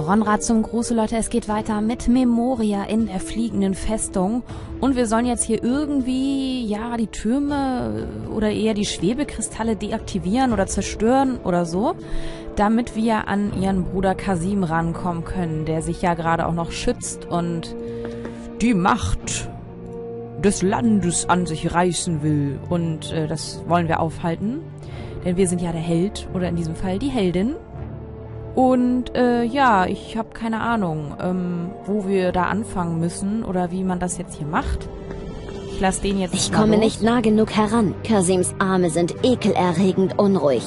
Ronrad zum Gruße, Leute. Es geht weiter mit Memoria in der fliegenden Festung. Und wir sollen jetzt hier irgendwie, ja, die Türme oder eher die Schwebekristalle deaktivieren oder zerstören oder so, damit wir an ihren Bruder Kasim rankommen können, der sich ja gerade auch noch schützt und die Macht des Landes an sich reißen will. Und das wollen wir aufhalten, denn wir sind ja der Held oder in diesem Fall die Heldin. Und ja, ich habe keine Ahnung, wo wir da anfangen müssen oder wie man das jetzt hier macht. Ich lasse den jetzt Ich mal komme los. nicht nah genug heran. Kasims Arme sind ekelerregend unruhig.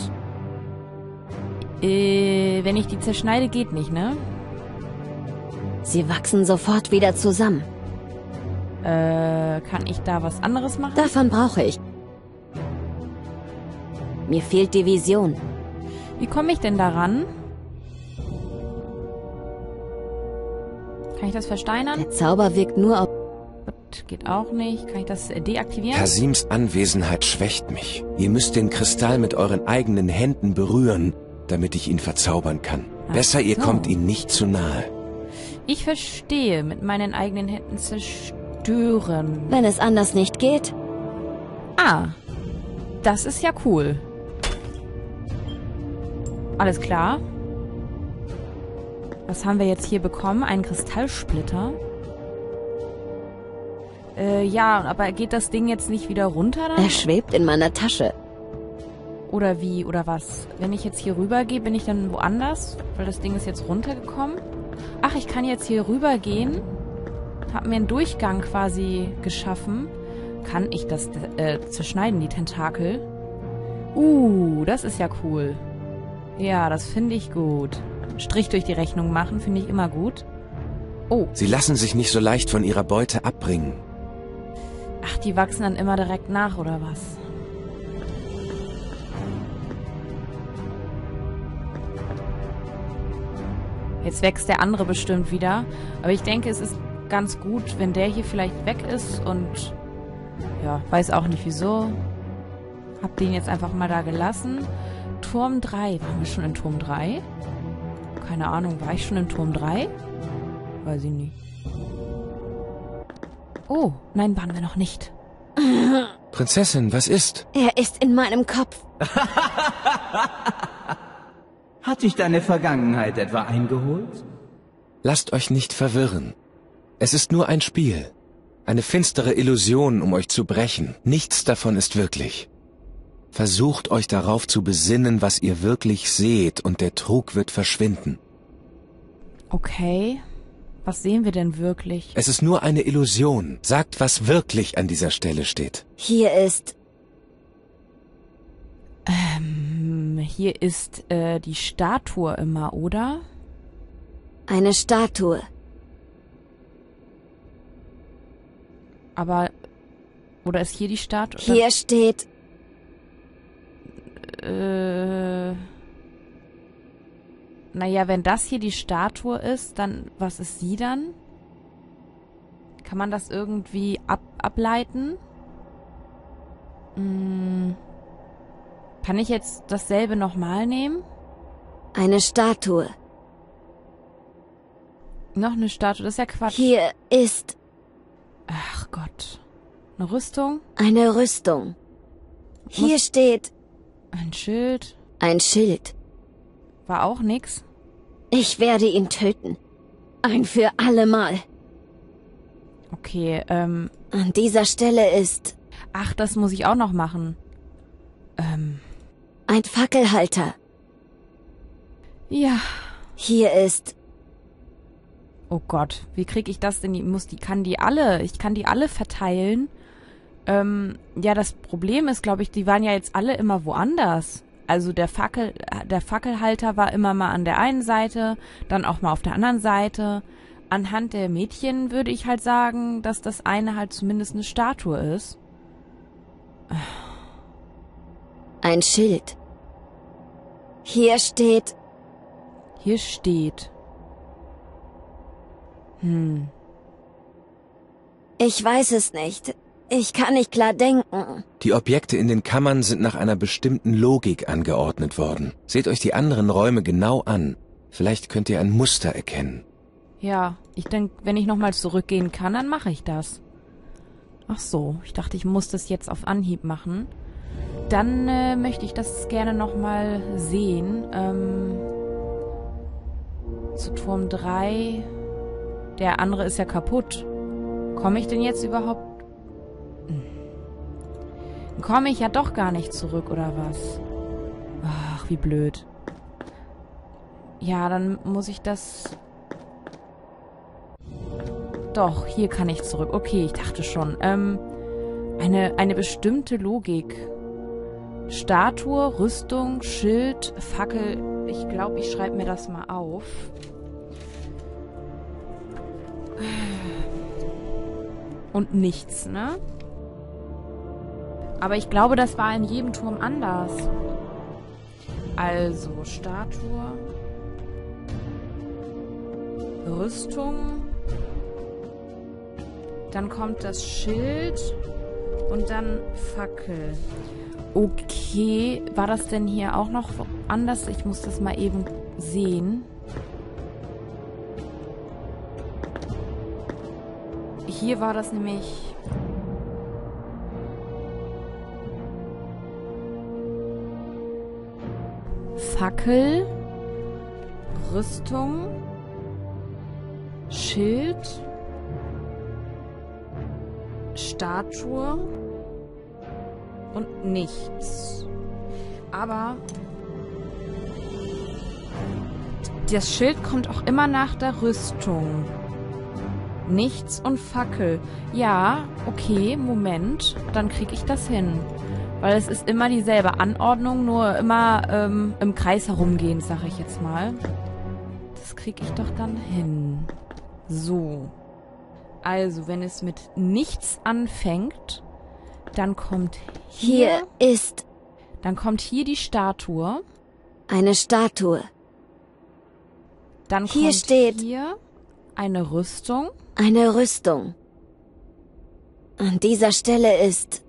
Wenn ich die zerschneide, geht nicht, ne? Sie wachsen sofort wieder zusammen. Kann ich da was anderes machen? Davon brauche ich. Mir fehlt die Vision. Wie komme ich denn daran? Kann ich das versteinern? Der Zauber wirkt nur auf... Gut, geht auch nicht. Kann ich das deaktivieren? Kasims Anwesenheit schwächt mich. Ihr müsst den Kristall mit euren eigenen Händen berühren, damit ich ihn verzaubern kann. Ach Besser, ihr so. kommt ihm nicht zu nahe. Ich verstehe. Mit meinen eigenen Händen zerstören. Wenn es anders nicht geht, Ah, das ist ja cool. Alles klar. Was haben wir jetzt hier bekommen? Einen Kristallsplitter. Ja, aber geht das Ding jetzt nicht wieder runter dann? er schwebt in meiner Tasche. Oder wie? Oder was? Wenn ich jetzt hier rüber gehe, bin ich dann woanders? Weil das Ding ist jetzt runtergekommen. Ach, ich kann jetzt hier rüber gehen. Hab mir einen Durchgang quasi geschaffen. Kann ich das zerschneiden, die Tentakel? Das ist ja cool. Ja, das finde ich gut. Strich durch die Rechnung machen, finde ich immer gut. Oh, Sie lassen sich nicht so leicht von ihrer Beute abbringen. ach, die wachsen dann immer direkt nach, oder was? Jetzt wächst der andere bestimmt wieder. Aber ich denke, es ist ganz gut, wenn der hier vielleicht weg ist und... Ja, weiß auch nicht wieso. Hab den jetzt einfach mal da gelassen. Turm 3. Waren wir schon in Turm 3? Keine Ahnung, war ich schon in Turm 3? Weiß ich nicht. Oh, nein, waren wir noch nicht. Prinzessin, was ist? Er ist in meinem Kopf. Hat dich deine Vergangenheit etwa eingeholt? Lasst euch nicht verwirren. Es ist nur ein Spiel. Eine finstere Illusion, um euch zu brechen. Nichts davon ist wirklich. Versucht euch darauf zu besinnen, was ihr wirklich seht, und der Trug wird verschwinden. Okay. Was sehen wir denn wirklich? Es ist nur eine Illusion. Sagt, was wirklich an dieser Stelle steht. Hier ist... Hier ist die Statue immer, oder? eine Statue. Aber... Oder ist hier die Statue? Hier steht... Naja, wenn das hier die Statue ist, dann... Was ist sie dann? Kann man das irgendwie ableiten? Kann ich jetzt dasselbe nochmal nehmen? eine Statue. Noch eine Statue, das ist ja Quatsch. Hier ist Ach Gott. Eine Rüstung? eine Rüstung. Hier steht Ein Schild? ein Schild. War auch nix? Ich werde ihn töten. Ein für allemal. Okay, An dieser Stelle ist Ach, das muss ich auch noch machen. ein Fackelhalter. Ja. Hier ist Oh Gott, wie kriege ich das denn? Ich kann die alle verteilen. Ja, das Problem ist, glaube ich, die waren ja jetzt alle immer woanders. Also der Fackelhalter war immer mal an der einen Seite, dann auch mal auf der anderen Seite. Anhand der Mädchen würde ich halt sagen, dass das eine halt zumindest eine Statue ist. ein Schild. Hier steht Hier steht. Ich weiß es nicht. Ich kann nicht klar denken. Die Objekte in den Kammern sind nach einer bestimmten Logik angeordnet worden. Seht euch die anderen Räume genau an. Vielleicht könnt ihr ein Muster erkennen. Ja, ich denke, wenn ich nochmal zurückgehen kann, dann mache ich das. Ach so, ich dachte, ich muss das jetzt auf Anhieb machen. Dann möchte ich das gerne nochmal sehen. Zu Turm 3. Der andere ist ja kaputt. Komme ich denn jetzt überhaupt... Komme ich ja doch gar nicht zurück, oder was? Ach, wie blöd. Ja, dann muss ich das... Doch, hier kann ich zurück. Okay, ich dachte schon. Eine bestimmte Logik. Statue, Rüstung, Schild, Fackel. Ich glaube, ich schreibe mir das mal auf. Und nichts, ne? Aber ich glaube, das war in jedem Turm anders. Also, Statue. Rüstung. Dann kommt das Schild. Und dann Fackel. Okay, war das denn hier auch noch anders? Ich muss das mal eben sehen. Hier war das nämlich... Fackel, Rüstung, Schild, Statue und nichts. Aber das Schild kommt auch immer nach der Rüstung. Nichts und Fackel. Ja, okay, Moment. Dann kriege ich das hin. Weil es ist immer dieselbe Anordnung, nur immer im Kreis herumgehen, sag ich jetzt mal. Das kriege ich doch dann hin. So. Also, wenn es mit nichts anfängt, dann kommt hier ist dann kommt hier die Statue. eine Statue. Dann Hier kommt steht hier eine Rüstung. eine Rüstung. An dieser Stelle ist...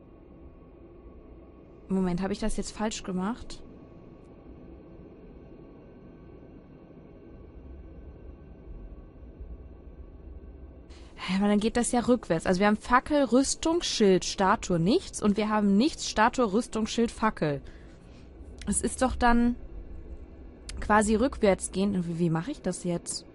Moment, habe ich das jetzt falsch gemacht? Aber dann geht das ja rückwärts. Also wir haben Fackel, Rüstung, Schild, Statue, nichts. Und wir haben nichts, Statue, Rüstung, Schild, Fackel. Es ist doch dann quasi rückwärts gehen. Wie mache ich das jetzt?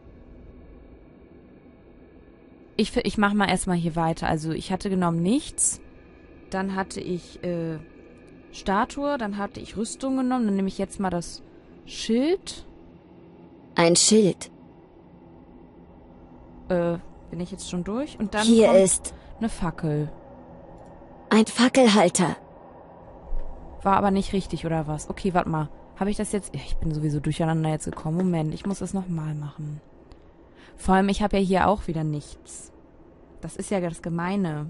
Ich mache mal erstmal hier weiter. Also ich hatte genommen nichts. Dann hatte ich Statue. Dann hatte ich Rüstung genommen. Dann nehme ich jetzt mal das Schild. ein Schild. Bin ich jetzt schon durch? Und dann Hier kommt ist eine Fackel. ein Fackelhalter. War aber nicht richtig, oder was? Okay, warte mal. Habe ich das jetzt... Ja, ich bin sowieso durcheinander jetzt gekommen. Moment, ich muss das nochmal machen. Vor allem, ich habe ja hier auch wieder nichts. Das ist ja das Gemeine.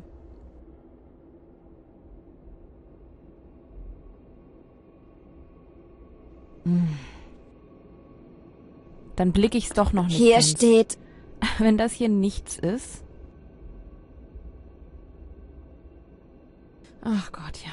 Dann blicke ich es doch noch nicht. Hier steht... Wenn das hier nichts ist. Ach Gott, ja.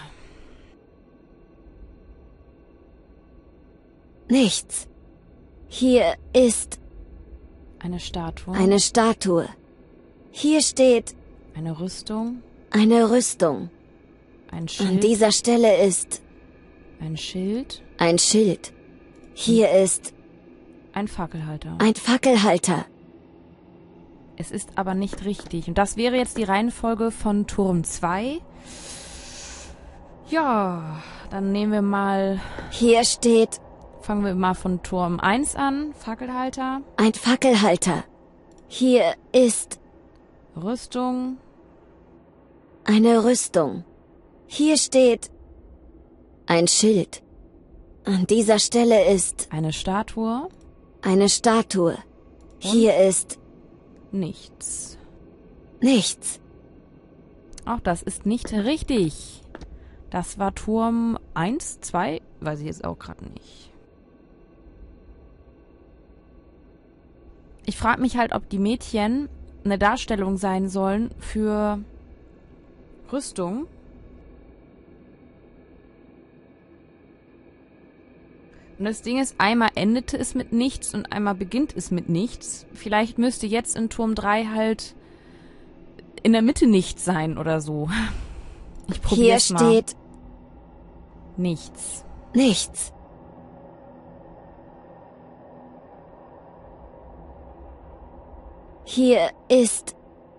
nichts. Hier ist Eine Statue. eine Statue. Hier steht Eine Rüstung. eine Rüstung. Ein Schild. An dieser Stelle ist Ein Schild. ein Schild. Hier ist Ein Fackelhalter. ein Fackelhalter. Es ist aber nicht richtig. Und das wäre jetzt die Reihenfolge von Turm 2. Ja, dann nehmen wir mal... Hier steht Fangen wir mal von Turm 1 an. Fackelhalter. ein Fackelhalter. Hier ist Rüstung. eine Rüstung. Hier steht ein Schild. An dieser Stelle ist Eine Statue. eine Statue. Hier ist Nichts. nichts. Auch das ist nicht richtig. Das war Turm 1, 2, weiß ich jetzt auch gerade nicht. Ich frage mich halt, ob die Mädchen eine Darstellung sein sollen für Rüstung. Und das Ding ist, einmal endete es mit nichts und einmal beginnt es mit nichts. Vielleicht müsste jetzt in Turm 3 halt in der Mitte nichts sein oder so. Ich probier's mal. Hier steht nichts. nichts. Hier ist...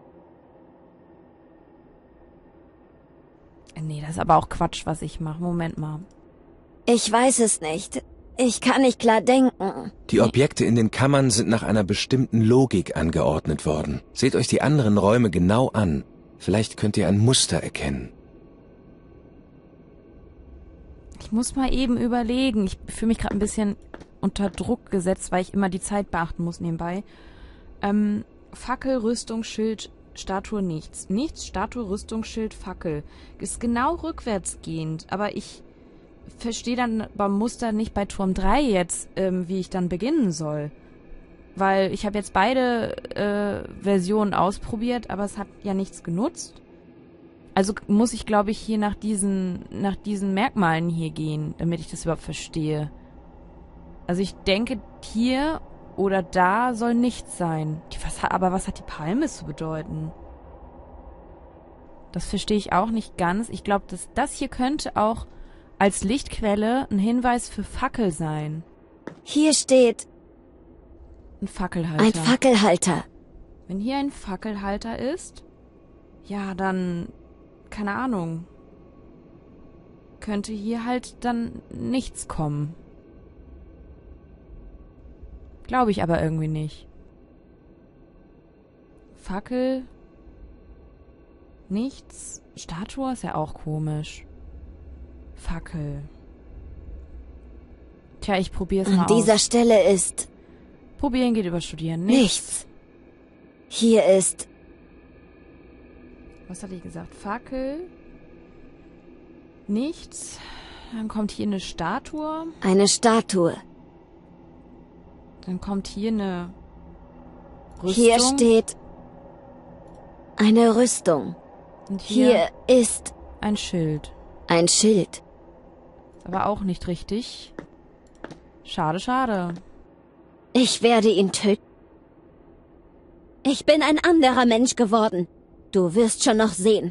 Nee, das ist aber auch Quatsch, was ich mache. Moment mal. Ich weiß es nicht. Ich kann nicht klar denken. Die Objekte in den Kammern sind nach einer bestimmten Logik angeordnet worden. Seht euch die anderen Räume genau an. Vielleicht könnt ihr ein Muster erkennen. Ich muss mal eben überlegen. Ich fühle mich gerade ein bisschen unter Druck gesetzt, weil ich immer die Zeit beachten muss nebenbei. Fackel, Rüstung, Schild, Statue, nichts. Nichts, Statue, Rüstung, Schild, Fackel. Ist genau rückwärtsgehend, aber ich verstehe dann beim Muster nicht bei Turm 3 jetzt, wie ich dann beginnen soll. Weil ich habe jetzt beide Versionen ausprobiert, aber es hat ja nichts genutzt. Also muss ich, glaube ich, hier nach diesen Merkmalen hier gehen, damit ich das überhaupt verstehe. Also ich denke, hier oder da soll nichts sein. Aber was hat die Palme zu bedeuten? Das verstehe ich auch nicht ganz. Ich glaube, dass das hier könnte auch als Lichtquelle ein Hinweis für Fackel sein. Hier steht Ein Fackelhalter. ein Fackelhalter. Wenn hier ein Fackelhalter ist, ja, dann, keine Ahnung, könnte hier halt dann nichts kommen. Glaube ich aber irgendwie nicht. Fackel, nichts, Statue ist ja auch komisch. Fackel. Tja, ich probier's mal An dieser aus. Stelle ist Probieren geht über Studieren. nichts. Hier ist Was hatte ich gesagt? Fackel. Nichts. Dann kommt hier eine Statue. eine Statue. Dann kommt hier eine Rüstung. Hier steht eine Rüstung. Und hier Hier ist ein Schild. ein Schild. Ist aber auch nicht richtig. Schade, schade. Ich werde ihn töten. Ich bin ein anderer Mensch geworden. Du wirst schon noch sehen.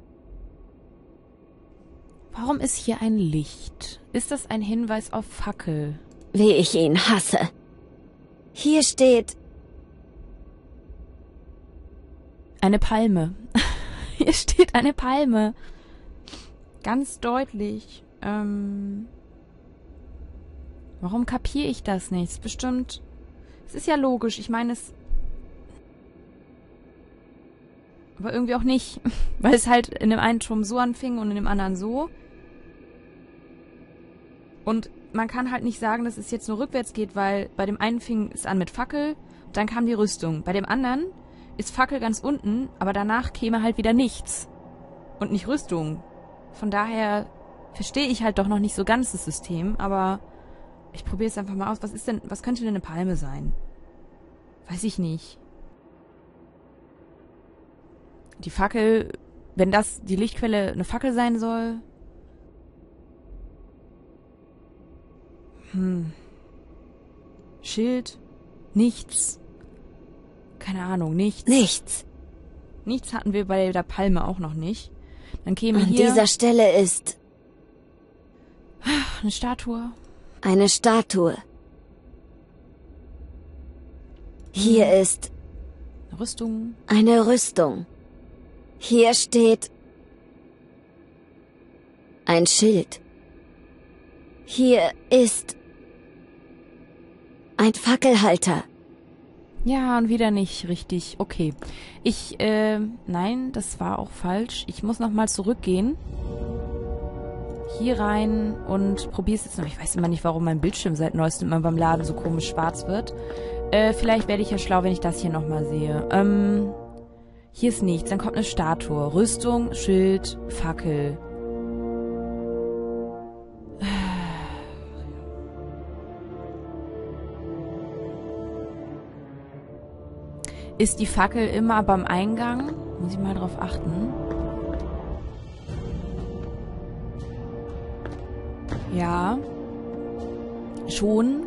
Warum ist hier ein Licht? Ist das ein Hinweis auf Fackel? Wie ich ihn hasse. Hier steht Eine Palme. Hier steht eine Palme. Ganz deutlich. Warum kapiere ich das nicht? Es ist bestimmt... Es ist ja logisch. Ich meine, es... Aber irgendwie auch nicht. Weil es halt in dem einen Turm so anfing und in dem anderen so. Und man kann halt nicht sagen, dass es jetzt nur rückwärts geht, weil bei dem einen fing es an mit Fackel, dann kam die Rüstung. Bei dem anderen ist Fackel ganz unten, aber danach käme halt wieder nichts. Und nicht Rüstung. Von daher verstehe ich halt doch noch nicht so ganz das System, aber ich probiere es einfach mal aus. Was könnte denn eine Palme sein? Weiß ich nicht. Die Fackel, wenn das die Lichtquelle eine Fackel sein soll. Schild. Nichts. Keine Ahnung, nichts. nichts. Nichts hatten wir bei der Palme auch noch nicht. Dann käme An hier dieser Stelle ist eine Statue. eine Statue. Hier ist Eine Rüstung. eine Rüstung. Hier steht ein Schild. Hier ist ein Fackelhalter. Ja, und wieder nicht richtig. Okay. Nein, das war auch falsch. Ich muss nochmal zurückgehen. Hier rein und probiere es jetzt noch. Ich weiß immer nicht, warum mein Bildschirm seit neuestem immer beim Laden so komisch schwarz wird. Vielleicht werde ich ja schlau, wenn ich das hier nochmal sehe. Hier ist nichts. Dann kommt eine Statue. Rüstung, Schild, Fackel. Ist die Fackel immer beim Eingang? Muss ich mal drauf achten. Ja. schon.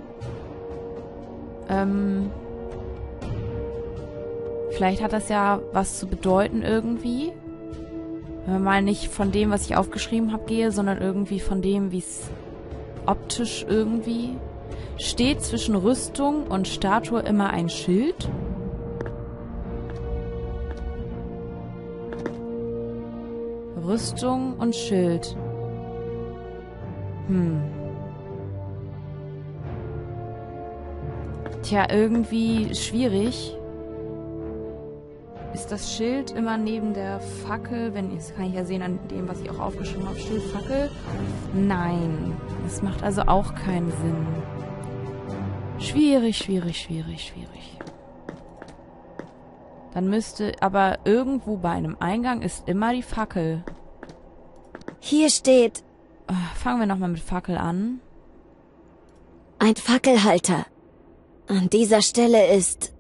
Vielleicht hat das ja was zu bedeuten irgendwie. Wenn wir mal nicht von dem, was ich aufgeschrieben habe, gehe, sondern irgendwie von dem, wie es optisch irgendwie steht. Zwischen Rüstung und Statue immer ein Schild. Rüstung und Schild. Tja, irgendwie schwierig. Ist das Schild immer neben der Fackel? Das kann ich ja sehen an dem, was ich auch aufgeschrieben habe. Schild, Fackel? Nein. Das macht also auch keinen Sinn. Schwierig, schwierig, schwierig, schwierig. Dann müsste aber irgendwo bei einem Eingang ist immer die Fackel. Hier steht Fangen wir nochmal mit Fackel an. ein Fackelhalter. An dieser Stelle ist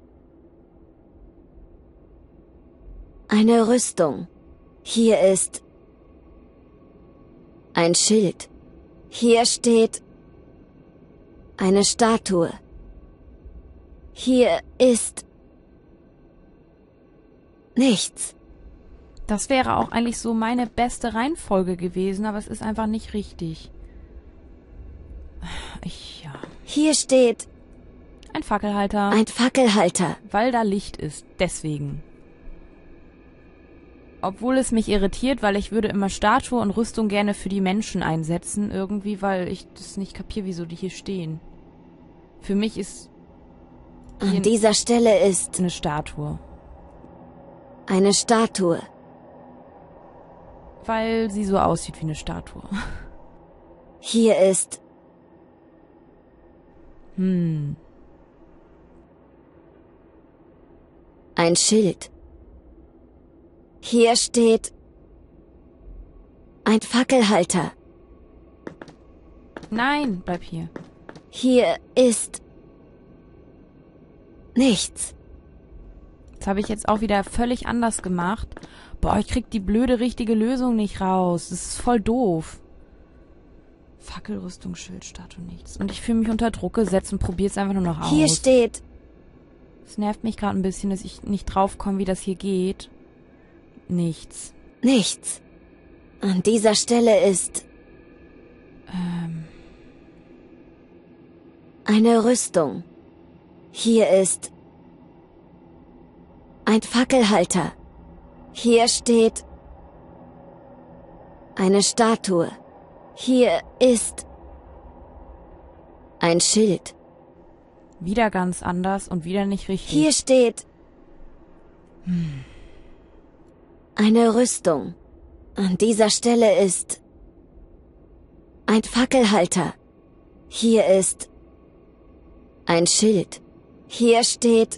eine Rüstung. Hier ist ein Schild. Hier steht eine Statue. Hier ist nichts. Das wäre auch eigentlich so meine beste Reihenfolge gewesen, aber es ist einfach nicht richtig. Ja. Hier steht Ein Fackelhalter. ein Fackelhalter. Weil da Licht ist. Deswegen. Obwohl es mich irritiert, weil ich würde immer Statue und Rüstung gerne für die Menschen einsetzen. Irgendwie, weil ich das nicht kapiere, wieso die hier stehen. Für mich ist An dieser Stelle ist eine Statue. eine Statue. Weil sie so aussieht wie eine Statue. Hier ist Hm. ein Schild. Hier steht ein Fackelhalter. Nein, bleib hier. Hier ist nichts. Das habe ich jetzt auch wieder völlig anders gemacht. Boah, ich krieg die blöde richtige Lösung nicht raus. Das ist voll doof. Fackel, Rüstung, Schild, Statue, nichts. Und ich fühle mich unter Druck gesetzt und probiere es einfach nur noch aus. Hier steht Es nervt mich gerade ein bisschen, dass ich nicht draufkomme, wie das hier geht. Nichts. nichts. An dieser Stelle ist eine Rüstung. Hier ist ein Fackelhalter. Hier steht eine Statue. Hier ist ein Schild. Wieder ganz anders und wieder nicht richtig. Hier steht eine Rüstung. An dieser Stelle ist ein Fackelhalter. Hier ist ein Schild. Hier steht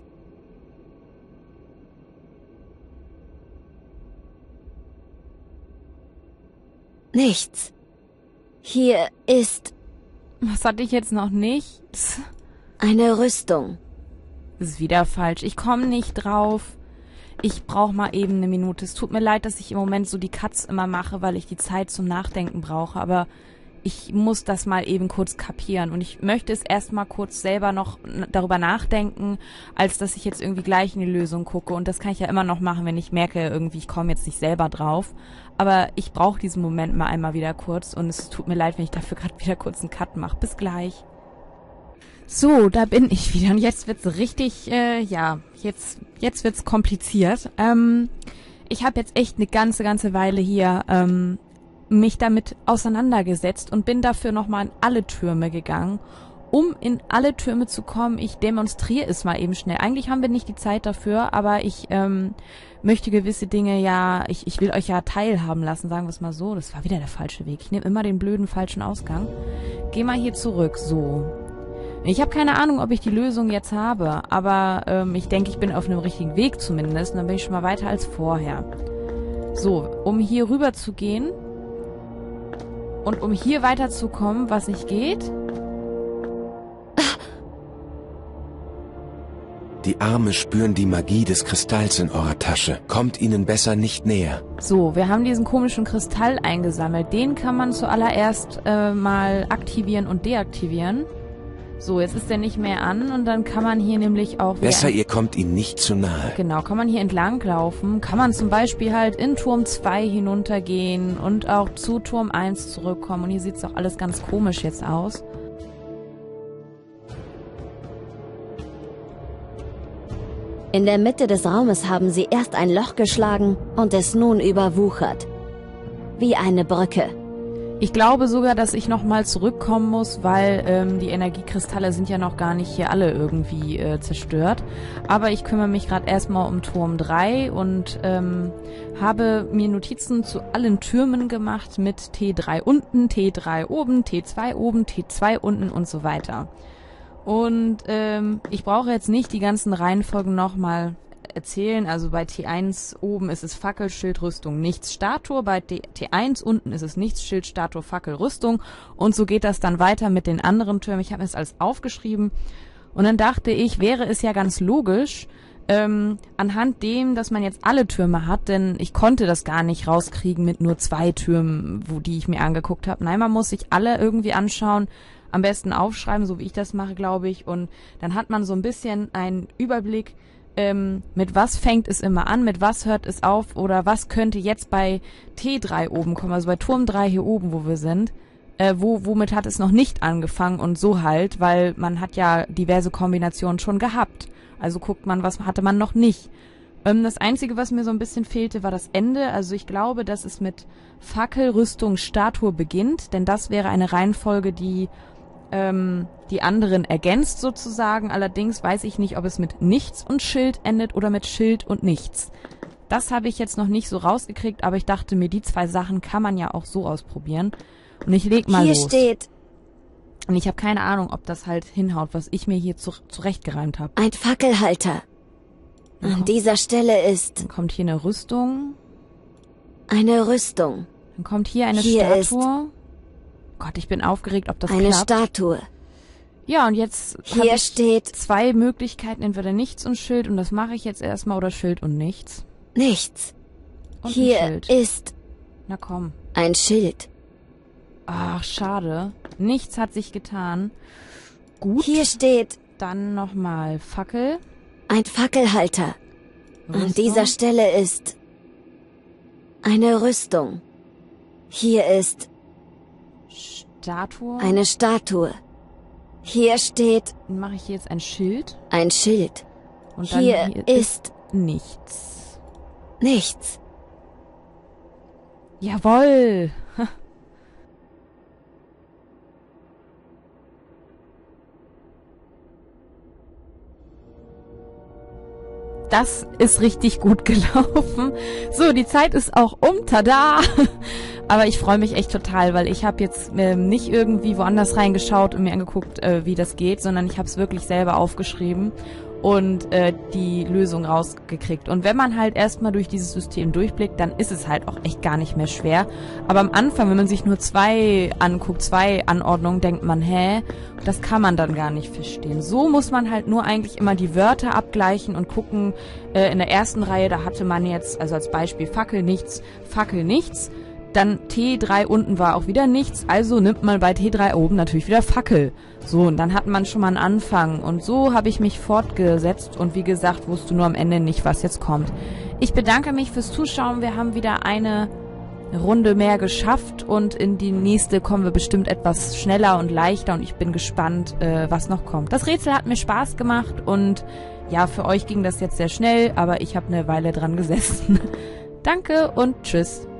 nichts. Hier ist Was hatte ich jetzt noch nicht? eine Rüstung. Das ist wieder falsch. Ich komme nicht drauf. Ich brauche mal eben eine Minute. Es tut mir leid, dass ich im Moment so die Cuts immer mache, weil ich die Zeit zum Nachdenken brauche. Aber ich muss das mal eben kurz kapieren. Und ich möchte es erstmal kurz selber noch darüber nachdenken, als dass ich jetzt irgendwie gleich in die Lösung gucke. Und das kann ich ja immer noch machen, wenn ich merke, irgendwie ich komme jetzt nicht selber drauf. Aber ich brauche diesen Moment mal einmal wieder kurz. Und es tut mir leid, wenn ich dafür gerade wieder kurz einen Cut mache. Bis gleich. So, da bin ich wieder. Und jetzt wird's richtig, jetzt wird's kompliziert. Ich habe jetzt echt eine ganze Weile hier mich damit auseinandergesetzt und bin dafür nochmal in alle Türme gegangen. Um in alle Türme zu kommen, ich demonstriere es mal eben schnell. Eigentlich haben wir nicht die Zeit dafür, aber ich möchte gewisse Dinge ich will euch ja teilhaben lassen, sagen wir es mal so. Das war wieder der falsche Weg. Ich nehme immer den blöden falschen Ausgang. Geh mal hier zurück, so. Ich habe keine Ahnung, ob ich die Lösung jetzt habe, aber ich denke, ich bin auf einem richtigen Weg zumindest. Und dann bin ich schon mal weiter als vorher. So, um hier rüber zu gehen und um hier weiterzukommen, was nicht geht. Die Arme spüren die Magie des Kristalls in eurer Tasche. Kommt ihnen besser nicht näher. So, wir haben diesen komischen Kristall eingesammelt. Den kann man zuallererst mal aktivieren und deaktivieren. So, jetzt ist der nicht mehr an und dann kann man hier nämlich auch... Besser, ihr kommt ihm nicht zu nahe. Genau, kann man hier entlang laufen. Kann man zum Beispiel halt in Turm 2 hinuntergehen und auch zu Turm 1 zurückkommen. Und hier sieht es auch alles ganz komisch jetzt aus. In der Mitte des Raumes haben sie erst ein Loch geschlagen und es nun überwuchert. Wie eine Brücke. Ich glaube sogar, dass ich nochmal zurückkommen muss, weil die Energiekristalle sind ja noch gar nicht hier alle irgendwie zerstört. Aber ich kümmere mich gerade erstmal um Turm 3 und habe mir Notizen zu allen Türmen gemacht mit T3 unten, T3 oben, T2 oben, T2 unten und so weiter. Und ich brauche jetzt nicht die ganzen Reihenfolgen nochmal erzählen. Also bei T1 oben ist es Fackel, Schild, Rüstung, nichts, Statue. Bei T1 unten ist es nichts, Schild, Statue, Fackel, Rüstung. Und so geht das dann weiter mit den anderen Türmen. Ich habe mir das alles aufgeschrieben. Und dann dachte ich, wäre es ja ganz logisch, anhand dem, dass man jetzt alle Türme hat, denn ich konnte das gar nicht rauskriegen mit nur 2 Türmen, die ich mir angeguckt habe. Nein, man muss sich alle irgendwie anschauen, am besten aufschreiben, so wie ich das mache, glaube ich. Und dann hat man so ein bisschen einen Überblick, mit was fängt es immer an, mit was hört es auf oder was könnte jetzt bei T3 oben kommen, also bei Turm 3 hier oben, wo wir sind, womit hat es noch nicht angefangen und so halt, weil man hat ja diverse Kombinationen schon gehabt. Also guckt man, was hatte man noch nicht. Das Einzige, was mir so ein bisschen fehlte, war das Ende. Also ich glaube, dass es mit Fackel, Rüstung, Statue beginnt, denn das wäre eine Reihenfolge, die die anderen ergänzt sozusagen. Allerdings weiß ich nicht, ob es mit Nichts und Schild endet oder mit Schild und Nichts. Das habe ich jetzt noch nicht so rausgekriegt, aber ich dachte mir, die 2 Sachen kann man ja auch so ausprobieren. Und ich leg mal los. Hier steht... Und ich habe keine Ahnung, ob das halt hinhaut, was ich mir hier zurechtgereimt habe. Ein Fackelhalter. An dieser Stelle ist... Dann kommt hier eine Rüstung. Eine Rüstung. Dann kommt hier eine Hier Statue. Gott, ich bin aufgeregt, ob das eine klappt. Statue. Ja, und jetzt habe Hier ich steht 2 Möglichkeiten, entweder Nichts und Schild, und das mache ich jetzt erstmal, oder Schild und Nichts. nichts. Und Hier ein Schild. ist Na komm. ein Schild. Ach, schade. Nichts hat sich getan. Gut, Hier steht dann nochmal Fackel. ein Fackelhalter. An Rüstung. dieser Stelle ist eine Rüstung. Hier ist Statue. eine Statue. Hier steht Dann mache ich hier jetzt ein Schild. ein Schild. Und dann Hier ist nichts. nichts. Jawohl. Das ist richtig gut gelaufen. So, die Zeit ist auch um. Tada! Aber ich freue mich echt total, weil ich habe jetzt nicht irgendwie woanders reingeschaut und mir angeguckt, wie das geht, sondern ich habe es wirklich selber aufgeschrieben und die Lösung rausgekriegt. Und wenn man halt erstmal durch dieses System durchblickt, dann ist es halt auch echt gar nicht mehr schwer. Aber am Anfang, wenn man sich nur 2 anguckt, 2 Anordnungen, denkt man, das kann man dann gar nicht verstehen. So muss man halt nur eigentlich immer die Wörter abgleichen und gucken, in der ersten Reihe, da hatte man jetzt, also als Beispiel Fackel nichts, dann T3 unten war auch wieder nichts, also nimmt man bei T3 oben natürlich wieder Fackel. So, und dann hat man schon mal einen Anfang. Und so habe ich mich fortgesetzt und wie gesagt, wusste nur am Ende nicht, was jetzt kommt. Ich bedanke mich fürs Zuschauen. Wir haben wieder eine Runde mehr geschafft und in die nächste kommen wir bestimmt etwas schneller und leichter und ich bin gespannt, was noch kommt. Das Rätsel hat mir Spaß gemacht und ja, für euch ging das jetzt sehr schnell, aber ich habe eine Weile dran gesessen. Danke und tschüss.